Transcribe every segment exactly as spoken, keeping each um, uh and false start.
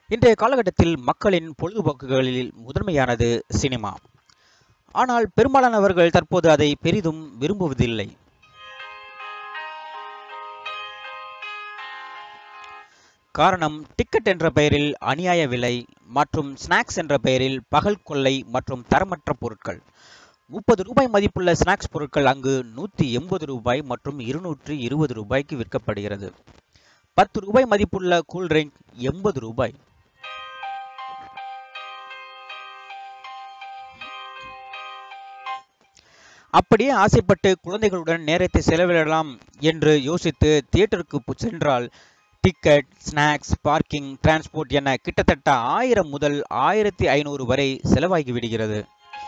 இன்றைய காலகட்டத்தில் மக்களின் பொழுதுபோக்குகளில் முதன்மையானது சினிமா. ஆனால் பெரும்பாலானவர்கள் தற்போது அதை பெரிதும் விரும்புவதில்லை. காரணம், டிக்கெட் என்ற பெயரில் அநியாய விலை மற்றும் ஸ்நாக்ஸ் என்ற பெயரில் பகல் கொள்ளை மற்றும் தரமற்ற பொருட்கள். முப்பது ரூபாய் மதிப்புள்ள ஸ்நாக்ஸ் பொருட்கள் அங்கு நூற்றி எண்பது ரூபாய் மற்றும் இருநூற்றி இருபது ரூபாய்க்கு விற்கப்படுகிறது. பத்து ரூபாய் மதிப்புள்ள கூல்ட்ரிங்க் எண்பது ரூபாய். அப்படியே ஆசைப்பட்டு குழந்தைகளுடன் நேரத்தை செலவிடலாம் என்று யோசித்து தியேட்டருக்கு சென்றால் டிக்கெட், ஸ்நாக்ஸ், பார்க்கிங், டிரான்ஸ்போர்ட் என கிட்டத்தட்ட ஆயிரம் முதல் ஆயிரத்தி ஐநூறு வரை செலவாகி விடுகிறது.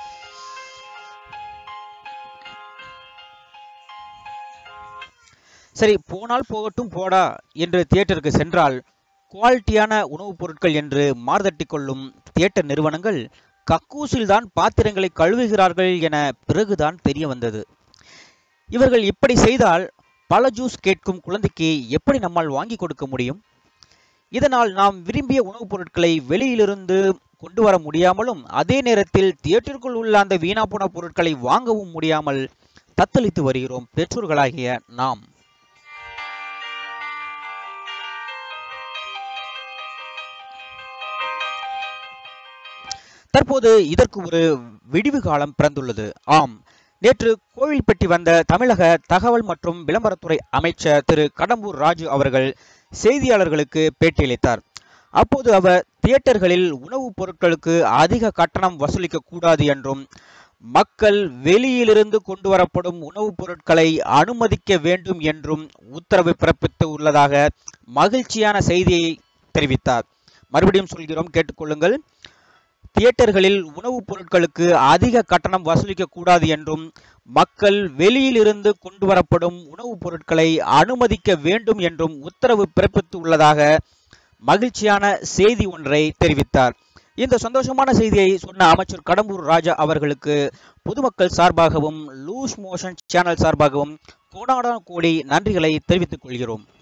சரி, போனால் போகட்டும் போடா என்று தியேட்டருக்கு சென்றால் குவாலிட்டியான உணவுப் பொருட்கள் என்று மார்தட்டி கொள்ளும் தியேட்டர் நிறுவனங்கள் கக்கூசில் தான் பாத்திரங்களை கழுவுகிறார்கள் என பிறகுதான் தெரிய வந்தது. இவர்கள் இப்படி செய்தால் பல ஜூஸ் கேட்கும் குழந்தைக்கு எப்படி நம்மால் வாங்கி கொடுக்க முடியும்? இதனால் நாம் விரும்பிய உணவுப் பொருட்களை வெளியிலிருந்து கொண்டு வர முடியாமலும் அதே நேரத்தில் தியேட்டருக்குள் உள்ள அந்த வீணா போன பொருட்களை வாங்கவும் முடியாமல் தத்தளித்து வருகிறோம் பெற்றோர்களாகிய நாம். தற்போது இதற்கு ஒரு விடிவு காலம் பிறந்துள்ளது. ஆம், நேற்று கோவில்பட்டி வந்த தமிழக தகவல் மற்றும் விளம்பரத்துறை அமைச்சர் திரு கடம்பூர் ராஜு அவர்கள் செய்தியாளர்களுக்கு பேட்டியளித்தார். அப்போது அவர் தியேட்டர்களில் உணவுப் பொருட்களுக்கு அதிக கட்டணம் வசூலிக்க கூடாது என்றும் மக்கள் வெளியிலிருந்து கொண்டு வரப்படும் உணவுப் பொருட்களை அனுமதிக்க வேண்டும் என்றும் உத்தரவு பிறப்பித்து உள்ளதாக மகிழ்ச்சியான செய்தியை தெரிவித்தார். மறுபடியும் சொல்கிறோம், கேட்டுக்கொள்ளுங்கள். தியேட்டர்களில் உணவுப் பொருட்களுக்கு அதிக கட்டணம் வசூலிக்க கூடாது என்றும் மக்கள் வெளியிலிருந்து கொண்டு வரப்படும் உணவுப் பொருட்களை அனுமதிக்க வேண்டும் என்றும் உத்தரவு பிறப்பித்து உள்ளதாக மகிழ்ச்சியான செய்தி ஒன்றை தெரிவித்தார். இந்த சந்தோஷமான செய்தியை சொன்ன அமைச்சர் கடம்பூர் ராஜா அவர்களுக்கு பொதுமக்கள் சார்பாகவும் லூஸ் மோஷன் சேனல் சார்பாகவும் கோடான கோடி நன்றிகளை தெரிவித்துக் கொள்கிறோம்.